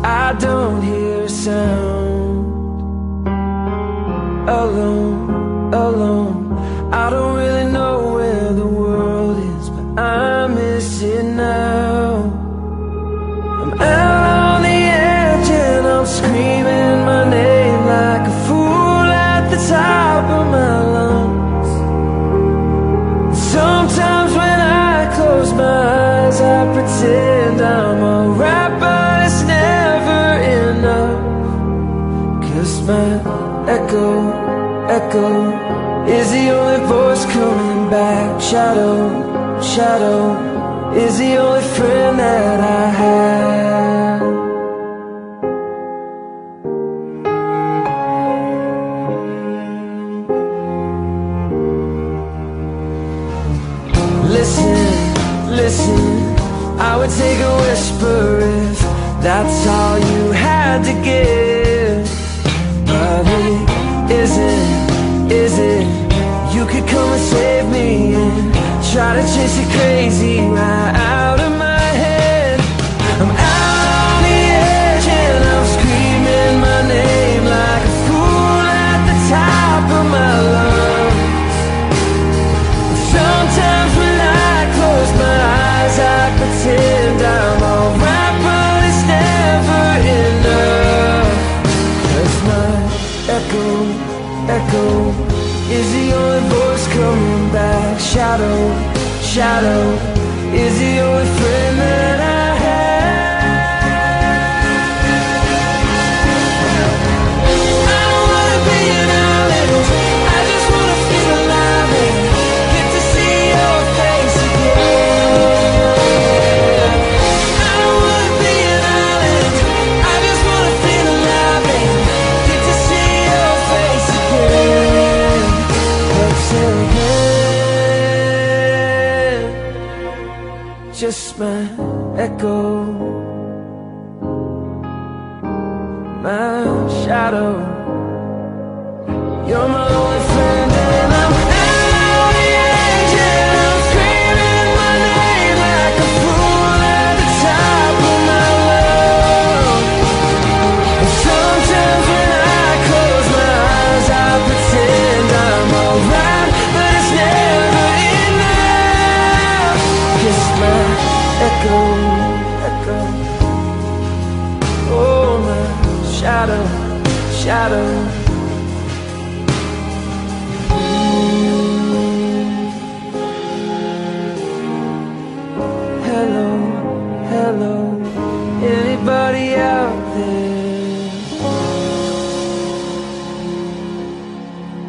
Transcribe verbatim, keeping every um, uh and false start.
I don't hear a sound. Alone, alone, I don't really know where the world is, but I miss it now. I'm out on the edge and I'm screaming my name like a fool at the top of my lungs. Sometimes when I close my eyes, I pretend I'm alright, but it's never enough. 'Cause my echo, echo is the only voice coming back. Shadow, shadow is the only friend that I have. Listen, listen, I would take a whisper if that's all you had to give. But it isn't, is it? You could come and save me and try to chase it crazy right out of my head. I'm out on the edge and I'm screaming my name like a fool at the top of my lungs. Sometimes when I close my eyes, I pretend I'm alright, but it's never enough. 'Cause my echo, echo is the only voice coming back. Shadow, shadow is the only friend that I just my echo, my shadow. You're my only friend and I'm out on the edge and I'm screaming my name like a fool at the top of my lungs. And sometimes when I close my eyes, I pretend I'm alright, but it's never enough. 'Cause my echo, echo, oh my shadow, shadow. Mm. Hello, hello.